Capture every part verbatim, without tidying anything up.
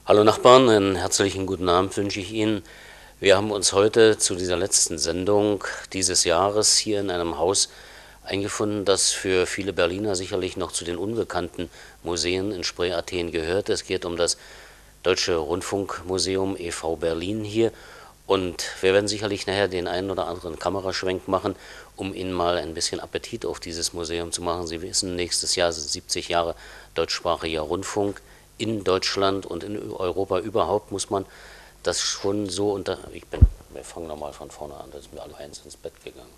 Hallo Nachbarn, einen herzlichen guten Abend wünsche ich Ihnen. Wir haben uns heute zu dieser letzten Sendung dieses Jahres hier in einem Haus eingefunden, das für viele Berliner sicherlich noch zu den unbekannten Museen in Spree Athen gehört. Es geht um das Deutsche Rundfunkmuseum e V Berlin hier. Und wir werden sicherlich nachher den einen oder anderen Kameraschwenk machen, um Ihnen mal ein bisschen Appetit auf dieses Museum zu machen. Sie wissen, nächstes Jahr sind siebzig Jahre deutschsprachiger Rundfunk in Deutschland und in Europa überhaupt, muss man das schon so unter... Ich bin, wir fangen nochmal von vorne an, da sind wir alle eins ins Bett gegangen.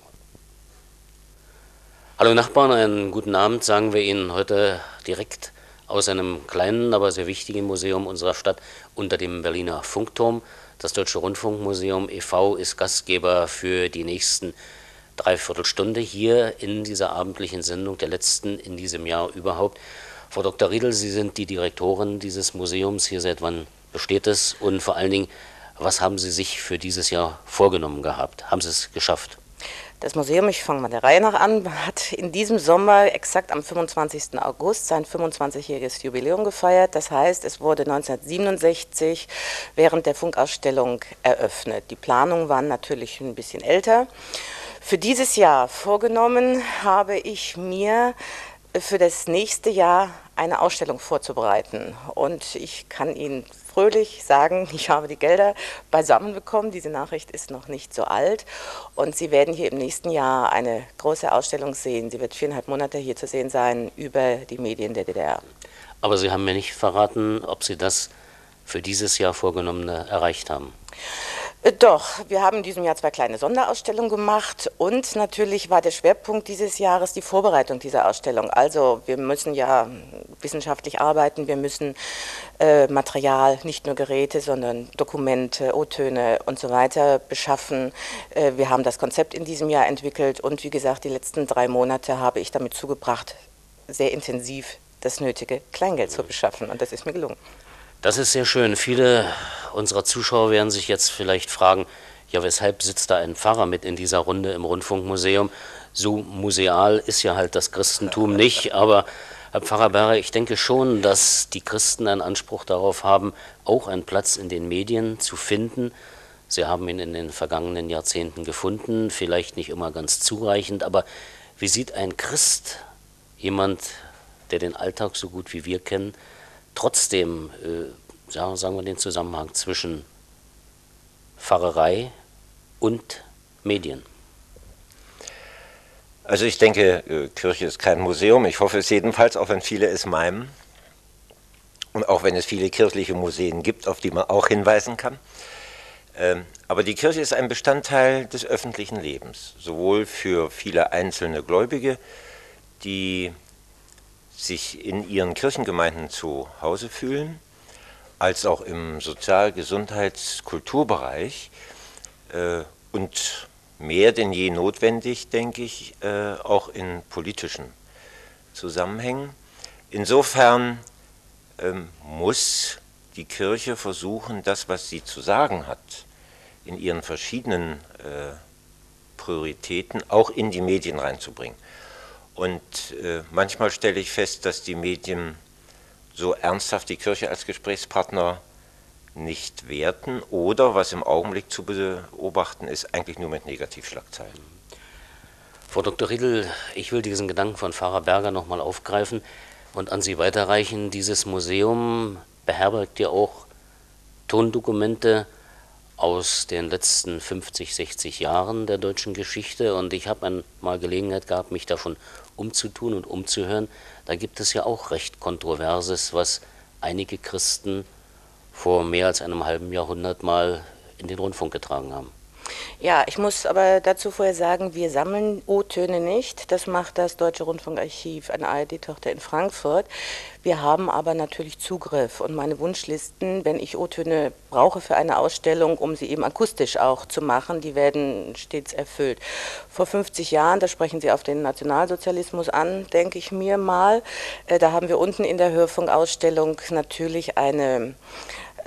Hallo Nachbarn, einen guten Abend sagen wir Ihnen heute direkt aus einem kleinen, aber sehr wichtigen Museum unserer Stadt unter dem Berliner Funkturm. Das Deutsche Rundfunkmuseum e V ist Gastgeber für die nächsten Dreiviertelstunde hier in dieser abendlichen Sendung, der letzten in diesem Jahr überhaupt. Frau Doktor Riedel, Sie sind die Direktorin dieses Museums. Hier seit wann besteht es? Und vor allen Dingen, was haben Sie sich für dieses Jahr vorgenommen gehabt? Haben Sie es geschafft? Das Museum, ich fange mal der Reihe nach an, hat in diesem Sommer exakt am fünfundzwanzigsten August sein fünfundzwanzigjähriges Jubiläum gefeiert. Das heißt, es wurde neunzehnhundertsiebenundsechzig während der Funkausstellung eröffnet. Die Planungen waren natürlich ein bisschen älter. Für dieses Jahr vorgenommen habe ich mir für das nächste Jahr eine Ausstellung vorzubereiten. Und ich kann Ihnen fröhlich sagen, ich habe die Gelder beisammen bekommen. Diese Nachricht ist noch nicht so alt. Und Sie werden hier im nächsten Jahr eine große Ausstellung sehen. Sie wird viereinhalb Monate hier zu sehen sein über die Medien der D D R. Aber Sie haben mir nicht verraten, ob Sie das für dieses Jahr Vorgenommene erreicht haben. Doch, wir haben in diesem Jahr zwei kleine Sonderausstellungen gemacht und natürlich war der Schwerpunkt dieses Jahres die Vorbereitung dieser Ausstellung. Also wir müssen ja wissenschaftlich arbeiten, wir müssen äh, Material, nicht nur Geräte, sondern Dokumente, O-Töne und so weiter beschaffen. Äh, wir haben das Konzept in diesem Jahr entwickelt und wie gesagt, die letzten drei Monate habe ich damit zugebracht, sehr intensiv das nötige Kleingeld zu beschaffen und das ist mir gelungen. Das ist sehr schön. Viele unserer Zuschauer werden sich jetzt vielleicht fragen, ja, weshalb sitzt da ein Pfarrer mit in dieser Runde im Rundfunkmuseum? So museal ist ja halt das Christentum nicht, aber Herr Pfarrer Berger, ich denke schon, dass die Christen einen Anspruch darauf haben, auch einen Platz in den Medien zu finden. Sie haben ihn in den vergangenen Jahrzehnten gefunden, vielleicht nicht immer ganz zureichend, aber wie sieht ein Christ, jemand, der den Alltag so gut wie wir kennen, trotzdem, äh, sagen wir, den Zusammenhang zwischen Pfarrerei und Medien? Also ich denke, Kirche ist kein Museum. Ich hoffe es jedenfalls, auch wenn viele es meinen. Und auch wenn es viele kirchliche Museen gibt, auf die man auch hinweisen kann. Ähm, aber die Kirche ist ein Bestandteil des öffentlichen Lebens. Sowohl für viele einzelne Gläubige, die sich in ihren Kirchengemeinden zu Hause fühlen, als auch im Sozial-, Gesundheits-, Kulturbereich äh, und mehr denn je notwendig, denke ich, äh, auch in politischen Zusammenhängen. Insofern ähm, muss die Kirche versuchen, das, was sie zu sagen hat, in ihren verschiedenen äh, Prioritäten auch in die Medien reinzubringen. Und äh, manchmal stelle ich fest, dass die Medien so ernsthaft die Kirche als Gesprächspartner nicht werten oder, was im Augenblick zu beobachten ist, eigentlich nur mit Negativschlagzeilen. Frau Doktor Riedel, ich will diesen Gedanken von Pfarrer Berger nochmal aufgreifen und an Sie weiterreichen. Dieses Museum beherbergt ja auch Tondokumente aus den letzten fünfzig, sechzig Jahren der deutschen Geschichte und ich habe einmal Gelegenheit gehabt, mich davon umzutun und umzuhören. Da gibt es ja auch recht Kontroverses, was einige Christen vor mehr als einem halben Jahrhundert mal in den Rundfunk getragen haben. Ja, ich muss aber dazu vorher sagen, wir sammeln O-Töne nicht. Das macht das Deutsche Rundfunkarchiv, eine A R D-Tochter in Frankfurt. Wir haben aber natürlich Zugriff und meine Wunschlisten, wenn ich O-Töne brauche für eine Ausstellung, um sie eben akustisch auch zu machen, die werden stets erfüllt. Vor fünfzig Jahren, da sprechen Sie auf den Nationalsozialismus an, denke ich mir mal, da haben wir unten in der Hörfunkausstellung natürlich eine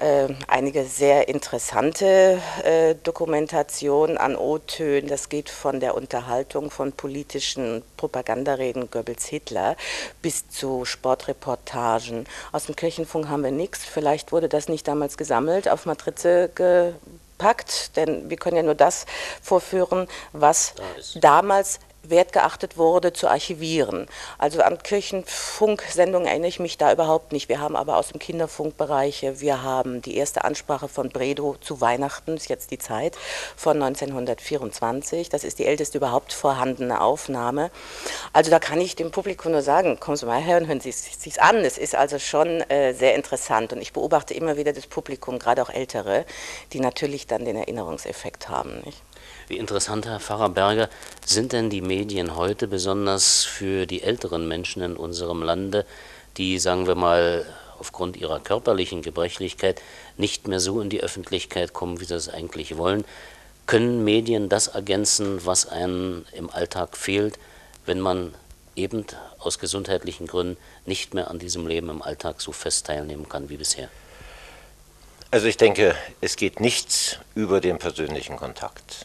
äh, einige sehr interessante äh, Dokumentationen an O-Tönen. Das geht von der Unterhaltung von politischen Propagandareden Goebbels-Hitler bis zu Sportreportagen. Aus dem Kirchenfunk haben wir nichts. Vielleicht wurde das nicht damals gesammelt, auf Matrize gepackt, denn wir können ja nur das vorführen, was da damals wertgeachtet wurde, zu archivieren. Also an Kirchenfunksendungen erinnere ich mich da überhaupt nicht. Wir haben aber aus dem Kinderfunkbereich, wir haben die erste Ansprache von Bredow zu Weihnachten, ist jetzt die Zeit, von neunzehnhundertvierundzwanzig. Das ist die älteste überhaupt vorhandene Aufnahme. Also da kann ich dem Publikum nur sagen, kommen Sie mal her und hören Sie es sich an. Es ist also schon äh, sehr interessant und ich beobachte immer wieder das Publikum, gerade auch Ältere, die natürlich dann den Erinnerungseffekt haben, nicht? Wie interessant, Herr Pfarrer Berger, sind denn die Medien heute besonders für die älteren Menschen in unserem Lande, die, sagen wir mal, aufgrund ihrer körperlichen Gebrechlichkeit nicht mehr so in die Öffentlichkeit kommen, wie sie es eigentlich wollen? Können Medien das ergänzen, was einem im Alltag fehlt, wenn man eben aus gesundheitlichen Gründen nicht mehr an diesem Leben im Alltag so fest teilnehmen kann wie bisher? Also ich denke, es geht nichts über den persönlichen Kontakt.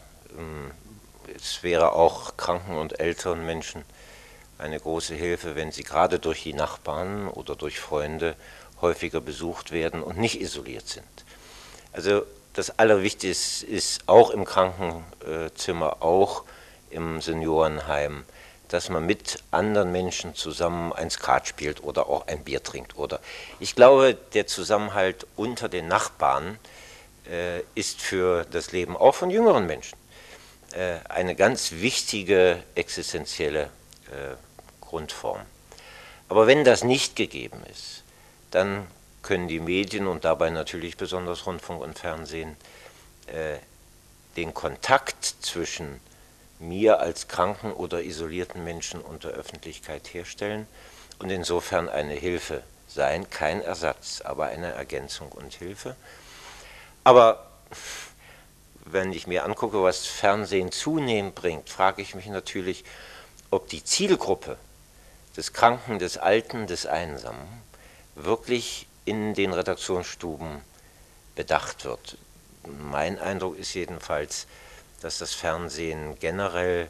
Es wäre auch kranken und älteren Menschen eine große Hilfe, wenn sie gerade durch die Nachbarn oder durch Freunde häufiger besucht werden und nicht isoliert sind. Also das Allerwichtigste ist auch im Krankenzimmer, auch im Seniorenheim, dass man mit anderen Menschen zusammen ein Skat spielt oder auch ein Bier trinkt. Oder ich glaube, der Zusammenhalt unter den Nachbarn äh, ist für das Leben auch von jüngeren Menschen eine ganz wichtige existenzielle äh, Grundform. Aber wenn das nicht gegeben ist, dann können die Medien und dabei natürlich besonders Rundfunk und Fernsehen äh, den Kontakt zwischen mir als kranken oder isolierten Menschen und der Öffentlichkeit herstellen und insofern eine Hilfe sein, kein Ersatz, aber eine Ergänzung und Hilfe. Aber wenn ich mir angucke, was Fernsehen zunehmend bringt, frage ich mich natürlich, ob die Zielgruppe des Kranken, des Alten, des Einsamen wirklich in den Redaktionsstuben bedacht wird. Mein Eindruck ist jedenfalls, dass das Fernsehen generell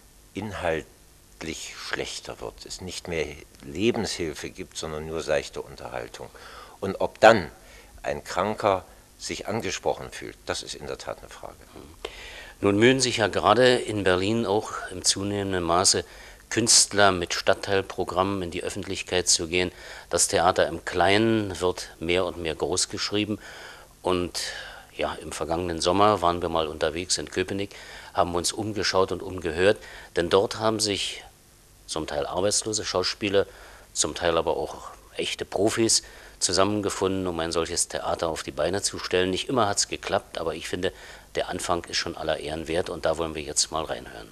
inhaltlich schlechter wird, es nicht mehr Lebenshilfe gibt, sondern nur seichte Unterhaltung. Und ob dann ein Kranker sich angesprochen fühlt, das ist in der Tat eine Frage. Nun mühen sich ja gerade in Berlin auch im zunehmenden Maße Künstler mit Stadtteilprogrammen in die Öffentlichkeit zu gehen. Das Theater im Kleinen wird mehr und mehr groß geschrieben und ja, im vergangenen Sommer waren wir mal unterwegs in Köpenick, haben uns umgeschaut und umgehört, denn dort haben sich zum Teil arbeitslose Schauspieler, zum Teil aber auch echte Profis zusammengefunden, um ein solches Theater auf die Beine zu stellen. Nicht immer hat es geklappt, aber ich finde, der Anfang ist schon aller Ehren wert und da wollen wir jetzt mal reinhören.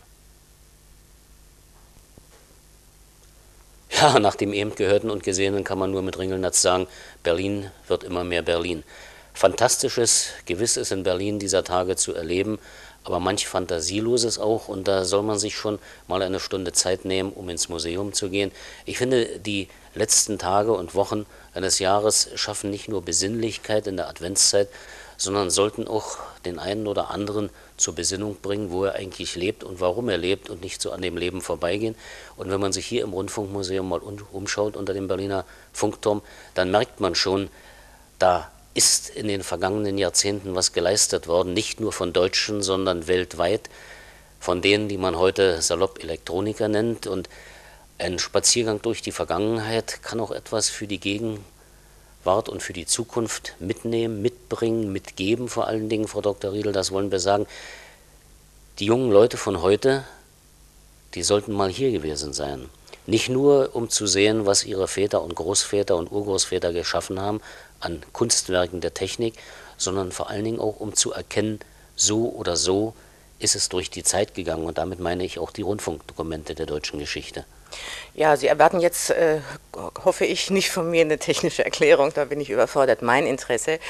Ja, nach dem eben Gehörten und Gesehenen kann man nur mit Ringelnatz sagen, Berlin wird immer mehr Berlin. Fantastisches, gewiss ist in Berlin dieser Tage zu erleben, aber manch Fantasieloses auch und da soll man sich schon mal eine Stunde Zeit nehmen, um ins Museum zu gehen. Ich finde, die letzten Tage und Wochen eines Jahres schaffen nicht nur Besinnlichkeit in der Adventszeit, sondern sollten auch den einen oder anderen zur Besinnung bringen, wo er eigentlich lebt und warum er lebt und nicht so an dem Leben vorbeigehen. Und wenn man sich hier im Rundfunkmuseum mal umschaut unter dem Berliner Funkturm, dann merkt man schon, da ist in den vergangenen Jahrzehnten was geleistet worden, nicht nur von Deutschen, sondern weltweit, von denen, die man heute salopp Elektroniker nennt. Und ein Spaziergang durch die Vergangenheit kann auch etwas für die Gegenwart und für die Zukunft mitnehmen, mitbringen, mitgeben vor allen Dingen, Frau Doktor Riedel, das wollen wir sagen. Die jungen Leute von heute, die sollten mal hier gewesen sein. Nicht nur, um zu sehen, was ihre Väter und Großväter und Urgroßväter geschaffen haben an Kunstwerken der Technik, sondern vor allen Dingen auch, um zu erkennen, so oder so ist es durch die Zeit gegangen. Und damit meine ich auch die Rundfunkdokumente der deutschen Geschichte. Ja, Sie erwarten jetzt, äh, hoffe ich, nicht von mir eine technische Erklärung, da bin ich überfordert. Mein Interesse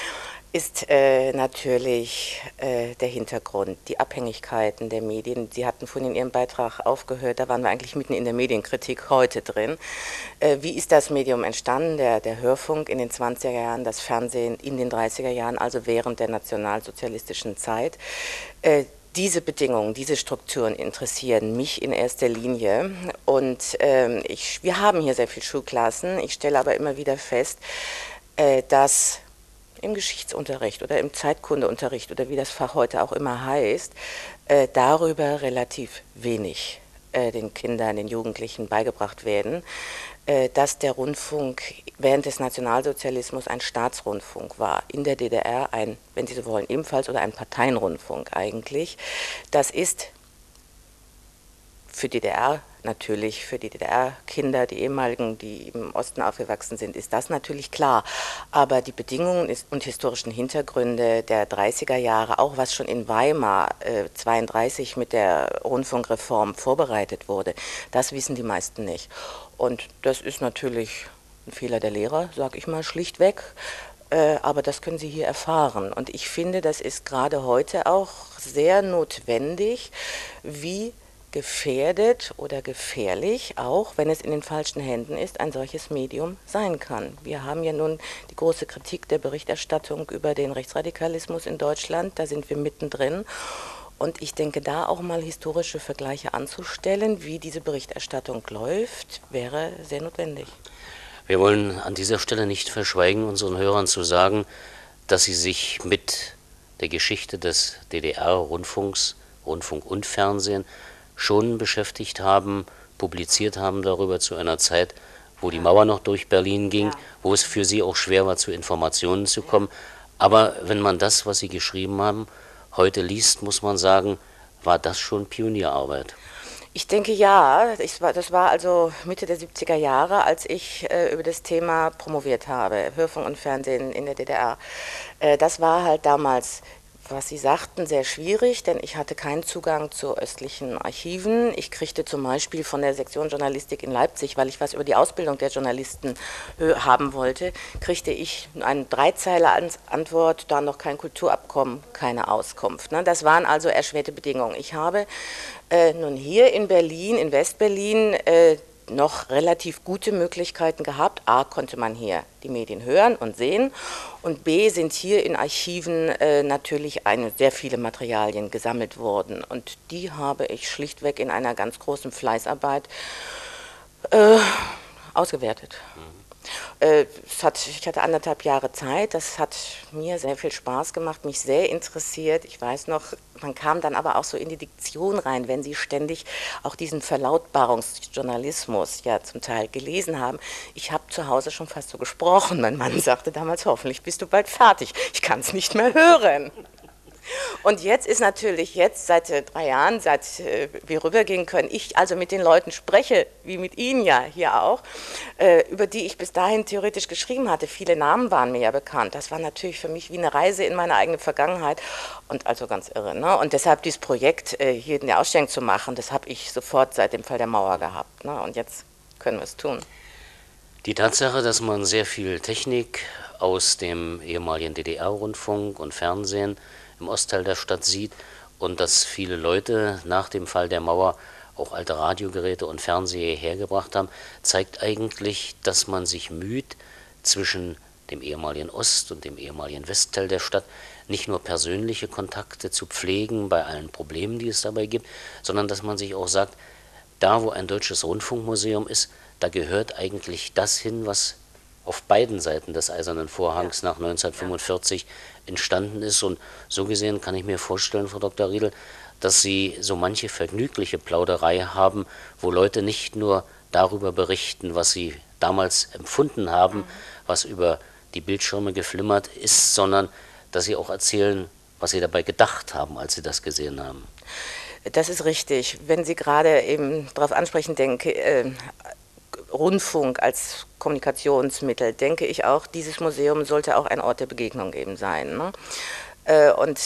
ist äh, natürlich äh, der Hintergrund, die Abhängigkeiten der Medien. Sie hatten vorhin in Ihrem Beitrag aufgehört, da waren wir eigentlich mitten in der Medienkritik heute drin. Äh, wie ist das Medium entstanden, der, der Hörfunk in den zwanziger Jahren, das Fernsehen in den dreißiger Jahren, also während der nationalsozialistischen Zeit? Äh, Diese Bedingungen, diese Strukturen interessieren mich in erster Linie und ähm, ich, wir haben hier sehr viele Schulklassen. Ich stelle aber immer wieder fest, äh, dass im Geschichtsunterricht oder im Zeitkundeunterricht oder wie das Fach heute auch immer heißt, äh, darüber relativ wenig äh, den Kindern, den Jugendlichen beigebracht werden, äh, dass der Rundfunk während des Nationalsozialismus ein Staatsrundfunk war, in der D D R ein, wenn Sie so wollen, ebenfalls oder ein Parteienrundfunk eigentlich. Das ist für D D R natürlich, für die D D R-Kinder, die ehemaligen, die im Osten aufgewachsen sind, ist das natürlich klar. Aber die Bedingungen und historischen Hintergründe der dreißiger Jahre, auch was schon in Weimar äh, zweiunddreißig mit der Rundfunkreform vorbereitet wurde, das wissen die meisten nicht. Und das ist natürlich ein Fehler der Lehrer, sage ich mal schlichtweg. Äh, aber das können Sie hier erfahren. Und ich finde, das ist gerade heute auch sehr notwendig, wie gefährdet oder gefährlich, auch wenn es in den falschen Händen ist, ein solches Medium sein kann. Wir haben ja nun die große Kritik der Berichterstattung über den Rechtsradikalismus in Deutschland, da sind wir mittendrin. Und ich denke, da auch mal historische Vergleiche anzustellen, wie diese Berichterstattung läuft, wäre sehr notwendig. Wir wollen an dieser Stelle nicht verschweigen, unseren Hörern zu sagen, dass sie sich mit der Geschichte des D D R-Rundfunks, Rundfunk und Fernsehen, schon beschäftigt haben, publiziert haben darüber zu einer Zeit, wo die Mauer noch durch Berlin ging, ja, wo es für sie auch schwer war, zu Informationen zu kommen. Aber wenn man das, was sie geschrieben haben, heute liest, muss man sagen, war das schon Pionierarbeit. Ich denke ja, ich war, das war also Mitte der siebziger Jahre, als ich äh, über das Thema promoviert habe, Hörfunk und Fernsehen in der D D R. Äh, das war halt damals, was Sie sagten, sehr schwierig, denn ich hatte keinen Zugang zu östlichen Archiven. Ich kriegte zum Beispiel von der Sektion Journalistik in Leipzig, weil ich was über die Ausbildung der Journalisten haben wollte, kriegte ich eine Dreizeiler-Antwort, da noch kein Kulturabkommen, keine Auskunft. Das waren also erschwerte Bedingungen. Ich habe äh, nun hier in Berlin, in Westberlin, äh, noch relativ gute Möglichkeiten gehabt. A, konnte man hier die Medien hören und sehen und B, sind hier in Archiven äh, natürlich eine, sehr viele Materialien gesammelt worden und die habe ich schlichtweg in einer ganz großen Fleißarbeit äh, ausgewertet. Mhm. Äh, es hat, ich hatte anderthalb Jahre Zeit, das hat mir sehr viel Spaß gemacht, mich sehr interessiert. Ich weiß noch, man kam dann aber auch so in die Diktion rein, wenn Sie ständig auch diesen Verlautbarungsjournalismus ja zum Teil gelesen haben. Ich habe zu Hause schon fast so gesprochen. Mein Mann sagte damals, hoffentlich bist du bald fertig. Ich kann es nicht mehr hören. Und jetzt ist natürlich jetzt seit äh, drei Jahren, seit äh, wir rübergehen können, ich also mit den Leuten spreche, wie mit Ihnen ja hier auch, äh, über die ich bis dahin theoretisch geschrieben hatte. Viele Namen waren mir ja bekannt. Das war natürlich für mich wie eine Reise in meine eigene Vergangenheit und also ganz irre. Ne? Und deshalb dieses Projekt, äh, hier eine Ausstellung zu machen, das habe ich sofort seit dem Fall der Mauer gehabt. Ne? Und jetzt können wir es tun. Die Tatsache, dass man sehr viel Technik aus dem ehemaligen D D R-Rundfunk und Fernsehen im Ostteil der Stadt sieht und dass viele Leute nach dem Fall der Mauer auch alte Radiogeräte und Fernseher hergebracht haben, zeigt eigentlich, dass man sich müht, zwischen dem ehemaligen Ost- und dem ehemaligen Westteil der Stadt nicht nur persönliche Kontakte zu pflegen bei allen Problemen, die es dabei gibt, sondern dass man sich auch sagt, da wo ein deutsches Rundfunkmuseum ist, da gehört eigentlich das hin, was auf beiden Seiten des Eisernen Vorhangs ja. nach neunzehnhundertfünfundvierzig entstanden ist. Und so gesehen kann ich mir vorstellen, Frau Doktor Riedel, dass Sie so manche vergnügliche Plauderei haben, wo Leute nicht nur darüber berichten, was sie damals empfunden haben, mhm. was über die Bildschirme geflimmert ist, sondern dass sie auch erzählen, was sie dabei gedacht haben, als sie das gesehen haben. Das ist richtig. Wenn Sie gerade eben darauf ansprechen, denke äh, Rundfunk als Kommunikationsmittel, denke ich auch, dieses Museum sollte auch ein Ort der Begegnung eben sein. Ne? Äh, und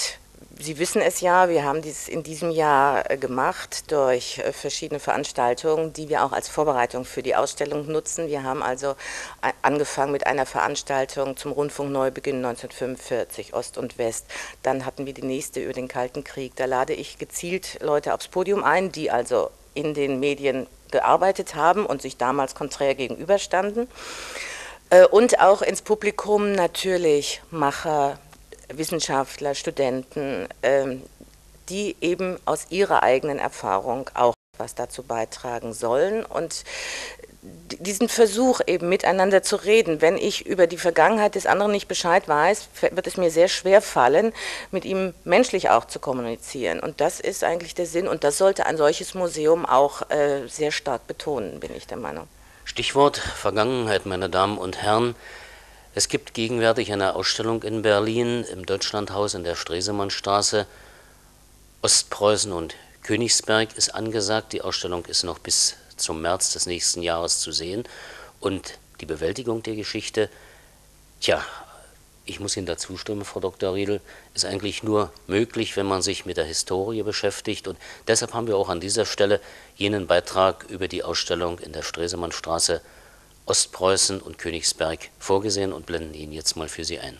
Sie wissen es ja, wir haben dies in diesem Jahr gemacht durch verschiedene Veranstaltungen, die wir auch als Vorbereitung für die Ausstellung nutzen. Wir haben also angefangen mit einer Veranstaltung zum Rundfunkneubeginn neunzehnhundertfünfundvierzig, Ost und West. Dann hatten wir die nächste über den Kalten Krieg. Da lade ich gezielt Leute aufs Podium ein, die also in den Medien gearbeitet haben und sich damals konträr gegenüberstanden. Und auch ins Publikum natürlich Macher, Wissenschaftler, Studenten, die eben aus ihrer eigenen Erfahrung auch was dazu beitragen sollen. Und diesen Versuch eben miteinander zu reden, wenn ich über die Vergangenheit des anderen nicht Bescheid weiß, wird es mir sehr schwer fallen, mit ihm menschlich auch zu kommunizieren. Und das ist eigentlich der Sinn und das sollte ein solches Museum auch äh, sehr stark betonen, bin ich der Meinung. Stichwort Vergangenheit, meine Damen und Herren. Es gibt gegenwärtig eine Ausstellung in Berlin im Deutschlandhaus in der Stresemannstraße. Ostpreußen und Königsberg ist angesagt. Die Ausstellung ist noch bis zum März des nächsten Jahres zu sehen. Und die Bewältigung der Geschichte, tja, ich muss Ihnen dazu stimmen, Frau Doktor Riedel, ist eigentlich nur möglich, wenn man sich mit der Historie beschäftigt. Und deshalb haben wir auch an dieser Stelle jenen Beitrag über die Ausstellung in der Stresemannstraße Ostpreußen und Königsberg vorgesehen und blenden ihn jetzt mal für Sie ein.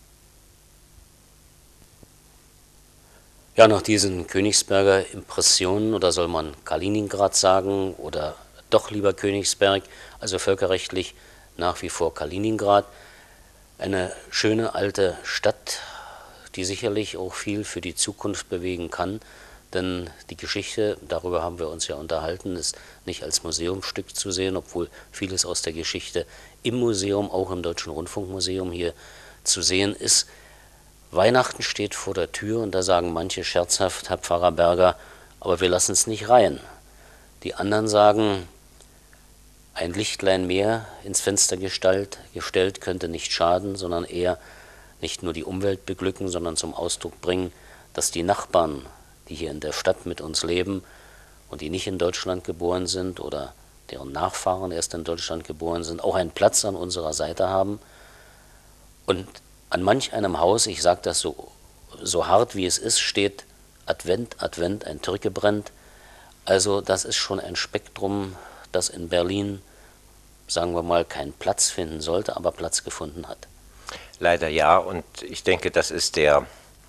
Ja, nach diesen Königsberger Impressionen, oder soll man Kaliningrad sagen, oder doch lieber Königsberg, also völkerrechtlich nach wie vor Kaliningrad, eine schöne alte Stadt, die sicherlich auch viel für die Zukunft bewegen kann, denn die Geschichte, darüber haben wir uns ja unterhalten, ist nicht als Museumsstück zu sehen, obwohl vieles aus der Geschichte im Museum, auch im Deutschen Rundfunkmuseum hier zu sehen ist. Weihnachten steht vor der Tür und da sagen manche scherzhaft, Herr Pfarrer Berger, aber wir lassen es nicht rein. Die anderen sagen, ein Lichtlein mehr ins Fenster gestellt, gestellt könnte nicht schaden, sondern eher nicht nur die Umwelt beglücken, sondern zum Ausdruck bringen, dass die Nachbarn, die hier in der Stadt mit uns leben und die nicht in Deutschland geboren sind oder deren Nachfahren erst in Deutschland geboren sind, auch einen Platz an unserer Seite haben. Und an manch einem Haus, ich sage das so, so hart wie es ist, steht Advent, Advent, ein Türke brennt. Also das ist schon ein Spektrum, das in Berlin, sagen wir mal, keinen Platz finden sollte, aber Platz gefunden hat. Leider ja, und ich denke, das ist der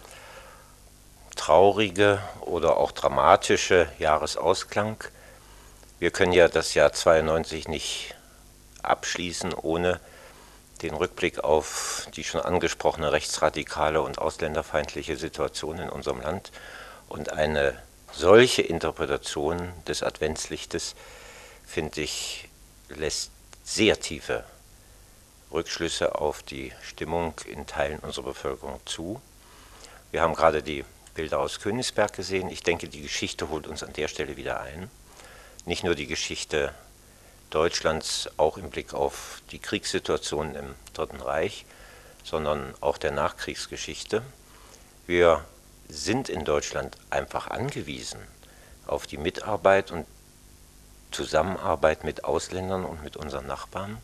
traurige oder auch dramatische Jahresausklang. Wir können ja das Jahr zweiundneunzig nicht abschließen, ohne den Rückblick auf die schon angesprochene rechtsradikale und ausländerfeindliche Situation in unserem Land und eine solche Interpretation des Adventslichtes, finde ich, lässt sehr tiefe Rückschlüsse auf die Stimmung in Teilen unserer Bevölkerung zu. Wir haben gerade die Bilder aus Königsberg gesehen. Ich denke, die Geschichte holt uns an der Stelle wieder ein. Nicht nur die Geschichte Deutschlands, auch im Blick auf die Kriegssituation im Dritten Reich, sondern auch der Nachkriegsgeschichte. Wir sind in Deutschland einfach angewiesen auf die Mitarbeit und Zusammenarbeit mit Ausländern und mit unseren Nachbarn.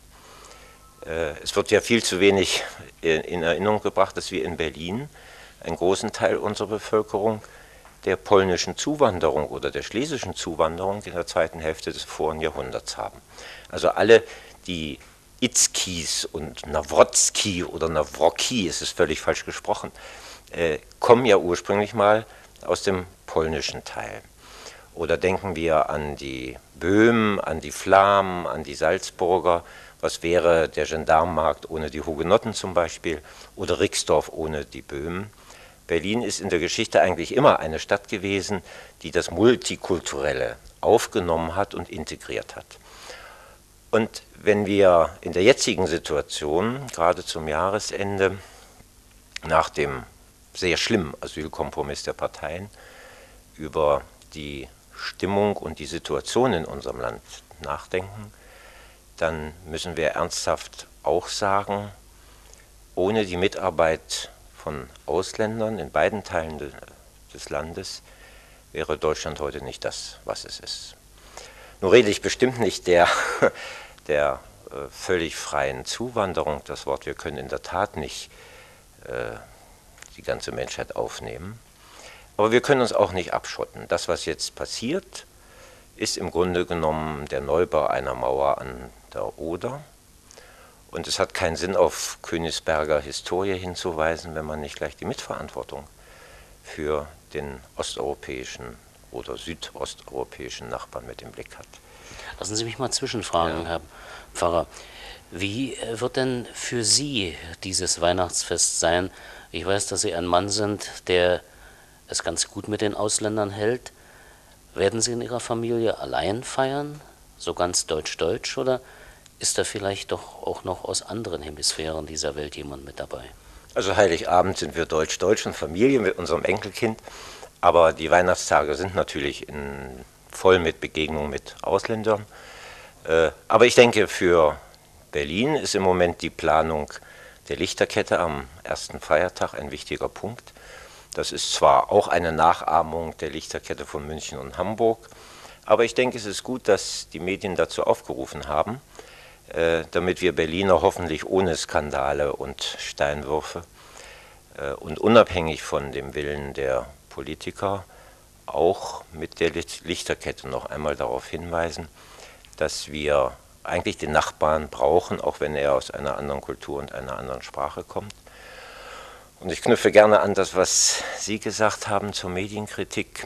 Es wird ja viel zu wenig in Erinnerung gebracht, dass wir in Berlin einen großen Teil unserer Bevölkerung der polnischen Zuwanderung oder der schlesischen Zuwanderung in der zweiten Hälfte des vorigen Jahrhunderts haben. Also alle die Itzkis und Nawrotzki oder Nawrocki, es ist völlig falsch gesprochen, äh, kommen ja ursprünglich mal aus dem polnischen Teil. Oder denken wir an die Böhmen, an die Flamen, an die Salzburger. Was wäre der Gendarmenmarkt ohne die Hugenotten zum Beispiel? Oder Rixdorf ohne die Böhmen? Berlin ist in der Geschichte eigentlich immer eine Stadt gewesen, die das Multikulturelle aufgenommen hat und integriert hat. Und wenn wir in der jetzigen Situation, gerade zum Jahresende, nach dem sehr schlimmen Asylkompromiss der Parteien, über die Stimmung und die Situation in unserem Land nachdenken, dann müssen wir ernsthaft auch sagen, ohne die Mitarbeit von Ausländern in beiden Teilen de, des Landes wäre Deutschland heute nicht das, was es ist. Nun rede ich bestimmt nicht der, der äh, völlig freien Zuwanderung. Das Wort, wir können in der Tat nicht äh, die ganze Menschheit aufnehmen. Aber wir können uns auch nicht abschotten. Das, was jetzt passiert, ist im Grunde genommen der Neubau einer Mauer an der Oder. Und es hat keinen Sinn, auf Königsberger Historie hinzuweisen, wenn man nicht gleich die Mitverantwortung für den osteuropäischen oder südosteuropäischen Nachbarn mit im Blick hat. Lassen Sie mich mal zwischenfragen, ja. Herr Pfarrer. Wie wird denn für Sie dieses Weihnachtsfest sein? Ich weiß, dass Sie ein Mann sind, der es ganz gut mit den Ausländern hält. Werden Sie in Ihrer Familie allein feiern, so ganz deutsch-deutsch, oder ist da vielleicht doch auch noch aus anderen Hemisphären dieser Welt jemand mit dabei? Also Heiligabend sind wir deutsch-deutsch und Familie mit unserem Enkelkind, aber die Weihnachtstage sind natürlich in, voll mit Begegnungen mit Ausländern. Äh, aber ich denke, für Berlin ist im Moment die Planung der Lichterkette am ersten Feiertag ein wichtiger Punkt. Das ist zwar auch eine Nachahmung der Lichterkette von München und Hamburg, aber ich denke, es ist gut, dass die Medien dazu aufgerufen haben, äh, damit wir Berliner hoffentlich ohne Skandale und Steinwürfe äh, und unabhängig von dem Willen der Politiker auch mit der Lichterkette noch einmal darauf hinweisen, dass wir eigentlich den Nachbarn brauchen, auch wenn er aus einer anderen Kultur und einer anderen Sprache kommt. Und ich knüpfe gerne an das, was Sie gesagt haben zur Medienkritik.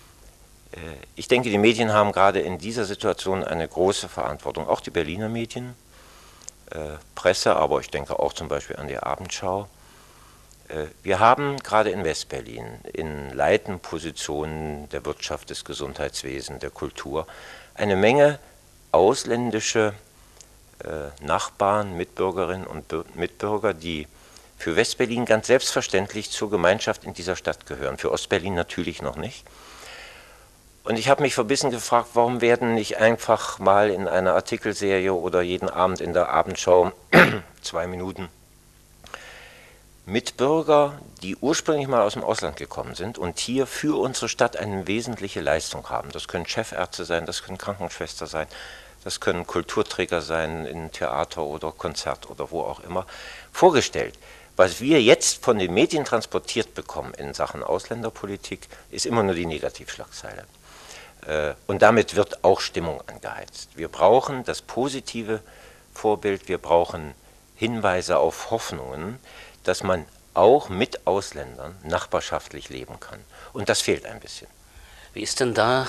Ich denke, die Medien haben gerade in dieser Situation eine große Verantwortung, auch die Berliner Medien, Presse, aber ich denke auch zum Beispiel an die Abendschau. Wir haben gerade in Westberlin in leitenden Positionen der Wirtschaft, des Gesundheitswesens, der Kultur eine Menge ausländische Nachbarn, Mitbürgerinnen und Mitbürger, die für Westberlin ganz selbstverständlich zur Gemeinschaft in dieser Stadt gehören, für Ostberlin natürlich noch nicht. Und ich habe mich verbissen gefragt, warum werden nicht einfach mal in einer Artikelserie oder jeden Abend in der Abendschau zwei Minuten Mitbürger, die ursprünglich mal aus dem Ausland gekommen sind und hier für unsere Stadt eine wesentliche Leistung haben. Das können Chefärzte sein, das können Krankenschwestern sein, das können Kulturträger sein in Theater oder Konzert oder wo auch immer, vorgestellt. Was wir jetzt von den Medien transportiert bekommen in Sachen Ausländerpolitik, ist immer nur die Negativschlagzeile. Und damit wird auch Stimmung angeheizt. Wir brauchen das positive Vorbild, wir brauchen Hinweise auf Hoffnungen, dass man auch mit Ausländern nachbarschaftlich leben kann. Und das fehlt ein bisschen. Wie ist denn da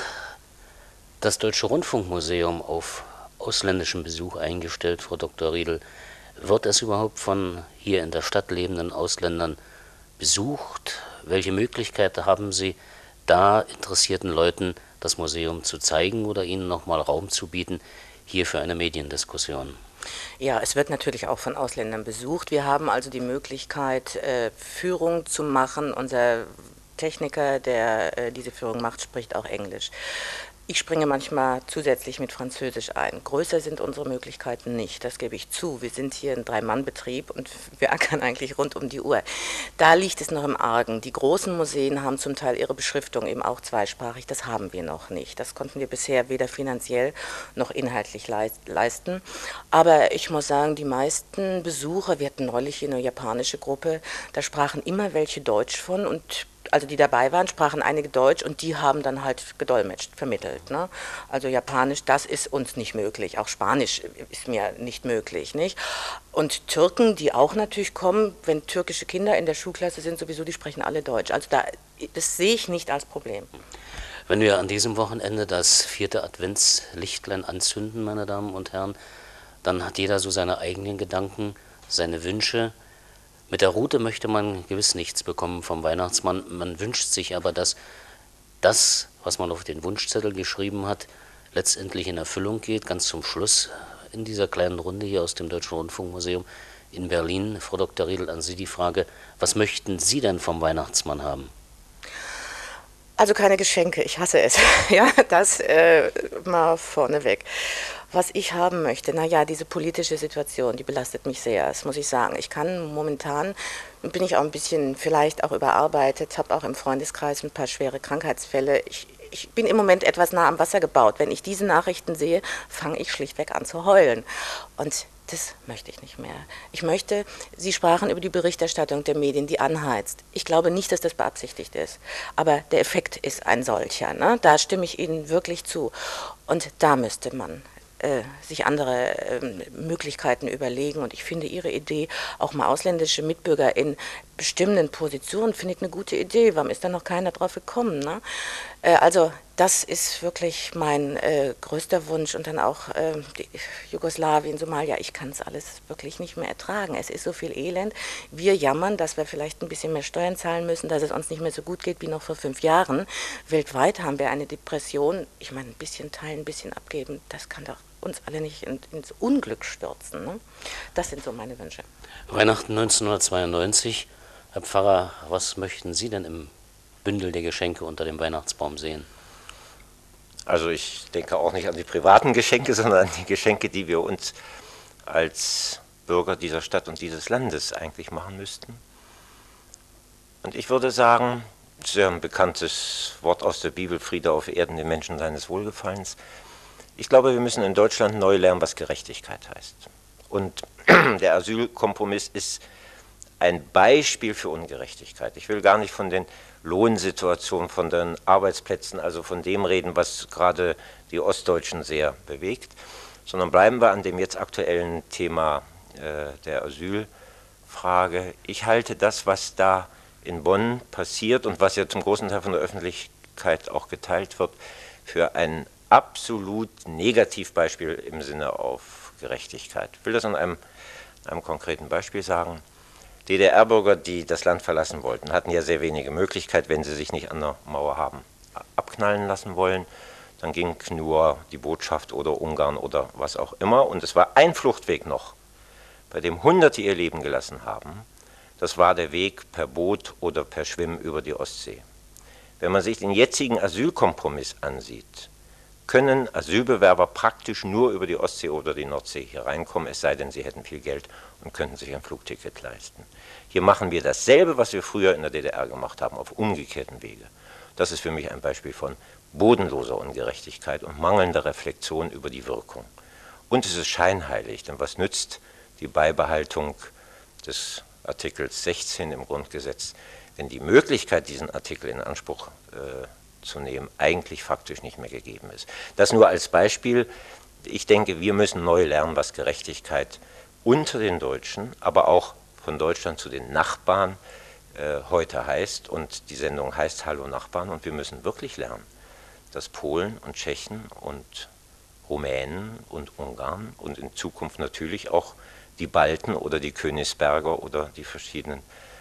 das Deutsche Rundfunkmuseum auf ausländischen Besuch eingestellt, Frau Doktor Riedel? Wird es überhaupt von hier in der Stadt lebenden Ausländern besucht? Welche Möglichkeiten haben Sie, da interessierten Leuten das Museum zu zeigen oder ihnen nochmal Raum zu bieten, hier für eine Mediendiskussion? Ja, es wird natürlich auch von Ausländern besucht. Wir haben also die Möglichkeit, äh, Führung zu machen. Unser Techniker, der äh, diese Führung macht, spricht auch Englisch. Ich springe manchmal zusätzlich mit Französisch ein. Größer sind unsere Möglichkeiten nicht, das gebe ich zu. Wir sind hier ein Drei-Mann-Betrieb und wir ackern eigentlich rund um die Uhr. Da liegt es noch im Argen. Die großen Museen haben zum Teil ihre Beschriftung eben auch zweisprachig. Das haben wir noch nicht. Das konnten wir bisher weder finanziell noch inhaltlich leisten. Aber ich muss sagen, die meisten Besucher, wir hatten neulich hier eine japanische Gruppe, da sprachen immer welche Deutsch von und also die dabei waren, sprachen einige Deutsch und die haben dann halt gedolmetscht, vermittelt. Ne? Also Japanisch, das ist uns nicht möglich. Auch Spanisch ist mir nicht möglich. Nicht? Und Türken, die auch natürlich kommen, wenn türkische Kinder in der Schulklasse sind, sowieso, die sprechen alle Deutsch. Also da, das sehe ich nicht als Problem. Wenn wir an diesem Wochenende das vierte Adventslichtlein anzünden, meine Damen und Herren, dann hat jeder so seine eigenen Gedanken, seine Wünsche. Mit der Rute möchte man gewiss nichts bekommen vom Weihnachtsmann. Man wünscht sich aber, dass das, was man auf den Wunschzettel geschrieben hat, letztendlich in Erfüllung geht. Ganz zum Schluss in dieser kleinen Runde hier aus dem Deutschen Rundfunkmuseum in Berlin. Frau Doktor Riedel, an Sie die Frage, was möchten Sie denn vom Weihnachtsmann haben? Also keine Geschenke, ich hasse es. Ja, das äh, mal vorneweg. Was ich haben möchte, naja, diese politische Situation, die belastet mich sehr, das muss ich sagen. Ich kann momentan, bin ich auch ein bisschen vielleicht auch überarbeitet, habe auch im Freundeskreis ein paar schwere Krankheitsfälle. Ich, ich bin im Moment etwas nah am Wasser gebaut. Wenn ich diese Nachrichten sehe, fange ich schlichtweg an zu heulen. Und Das möchte ich nicht mehr. Ich möchte, Sie sprachen über die Berichterstattung der Medien, die anheizt. Ich glaube nicht, dass das beabsichtigt ist. Aber der Effekt ist ein solcher. Ne? Da stimme ich Ihnen wirklich zu. Und da müsste man äh, sich andere äh, Möglichkeiten überlegen. Und ich finde Ihre Idee, auch mal ausländische Mitbürger in bestimmten Positionen, finde ich eine gute Idee. Warum ist da noch keiner drauf gekommen? Ne? Äh, also das ist wirklich mein äh, größter Wunsch. Und dann auch äh, Jugoslawien, Somalia, ich kann es alles wirklich nicht mehr ertragen. Es ist so viel Elend. Wir jammern, dass wir vielleicht ein bisschen mehr Steuern zahlen müssen, dass es uns nicht mehr so gut geht wie noch vor fünf Jahren. Weltweit haben wir eine Depression. Ich meine, ein bisschen teilen, ein bisschen abgeben, das kann doch uns alle nicht in, ins Unglück stürzen. Ne? Das sind so meine Wünsche. Weihnachten neunzehnhundertzweiundneunzig. Herr Pfarrer, was möchten Sie denn im Bündel der Geschenke unter dem Weihnachtsbaum sehen? Also ich denke auch nicht an die privaten Geschenke, sondern an die Geschenke, die wir uns als Bürger dieser Stadt und dieses Landes eigentlich machen müssten. Und ich würde sagen, das ist ja ein bekanntes Wort aus der Bibel, Friede auf Erden, den Menschen seines Wohlgefallens. Ich glaube, wir müssen in Deutschland neu lernen, was Gerechtigkeit heißt. Und der Asylkompromiss ist ein Beispiel für Ungerechtigkeit. Ich will gar nicht von den Lohnsituationen, von den Arbeitsplätzen, also von dem reden, was gerade die Ostdeutschen sehr bewegt, sondern bleiben wir an dem jetzt aktuellen Thema äh, der Asylfrage. Ich halte das, was da in Bonn passiert und was ja zum großen Teil von der Öffentlichkeit auch geteilt wird, für ein absolut Negativbeispiel im Sinne auf Gerechtigkeit. Ich will das an einem, einem konkreten Beispiel sagen. D D R-Bürger, die das Land verlassen wollten, hatten ja sehr wenige Möglichkeiten, wenn sie sich nicht an der Mauer haben abknallen lassen wollen. Dann ging nur die Botschaft oder Ungarn oder was auch immer. Und es war ein Fluchtweg noch, bei dem Hunderte ihr Leben gelassen haben. Das war der Weg per Boot oder per Schwimmen über die Ostsee. Wenn man sich den jetzigen Asylkompromiss ansieht, können Asylbewerber praktisch nur über die Ostsee oder die Nordsee hier reinkommen, es sei denn, sie hätten viel Geld und könnten sich ein Flugticket leisten. Hier machen wir dasselbe, was wir früher in der D D R gemacht haben, auf umgekehrten Wege. Das ist für mich ein Beispiel von bodenloser Ungerechtigkeit und mangelnder Reflexion über die Wirkung. Und es ist scheinheilig, denn was nützt die Beibehaltung des Artikels sechzehn im Grundgesetz, wenn die Möglichkeit, diesen Artikel in Anspruch äh, zu nehmen, eigentlich faktisch nicht mehr gegeben ist. Das nur als Beispiel. Ich denke, wir müssen neu lernen, was Gerechtigkeit unter den Deutschen, aber auch von Deutschland zu den Nachbarn äh, heute heißt. Und die Sendung heißt Hallo Nachbarn. Und wir müssen wirklich lernen, dass Polen und Tschechen und Rumänen und Ungarn und in Zukunft natürlich auch die Balten oder die Königsberger oder die verschiedenen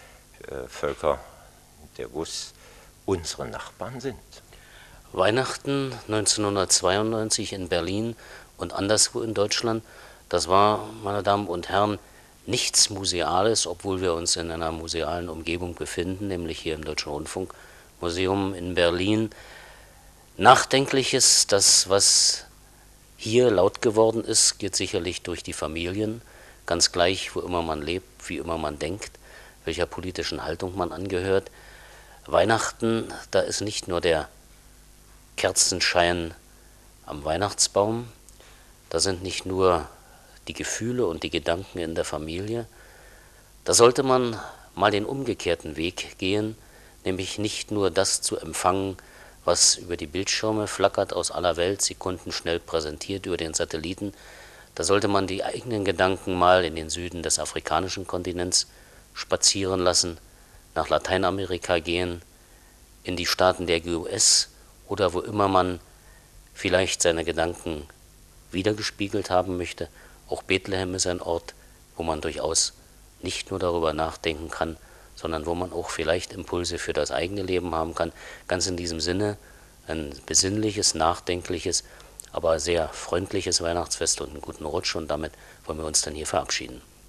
äh, Völker der Guss unsere Nachbarn sind. Weihnachten neunzehnhundertzweiundneunzig in Berlin und anderswo in Deutschland, das war, meine Damen und Herren, nichts Museales, obwohl wir uns in einer musealen Umgebung befinden, nämlich hier im Deutschen Rundfunkmuseum in Berlin. Nachdenkliches, das, was hier laut geworden ist, geht sicherlich durch die Familien, ganz gleich, wo immer man lebt, wie immer man denkt, welcher politischen Haltung man angehört. Weihnachten, da ist nicht nur der Kerzenschein am Weihnachtsbaum, da sind nicht nur die Gefühle und die Gedanken in der Familie. Da sollte man mal den umgekehrten Weg gehen, nämlich nicht nur das zu empfangen, was über die Bildschirme flackert aus aller Welt, sekundenschnell präsentiert über den Satelliten. Da sollte man die eigenen Gedanken mal in den Süden des afrikanischen Kontinents spazieren lassen, nach Lateinamerika gehen, in die Staaten der G U S oder wo immer man vielleicht seine Gedanken wiedergespiegelt haben möchte. Auch Bethlehem ist ein Ort, wo man durchaus nicht nur darüber nachdenken kann, sondern wo man auch vielleicht Impulse für das eigene Leben haben kann. Ganz in diesem Sinne ein besinnliches, nachdenkliches, aber sehr freundliches Weihnachtsfest und einen guten Rutsch. Und damit wollen wir uns dann hier verabschieden.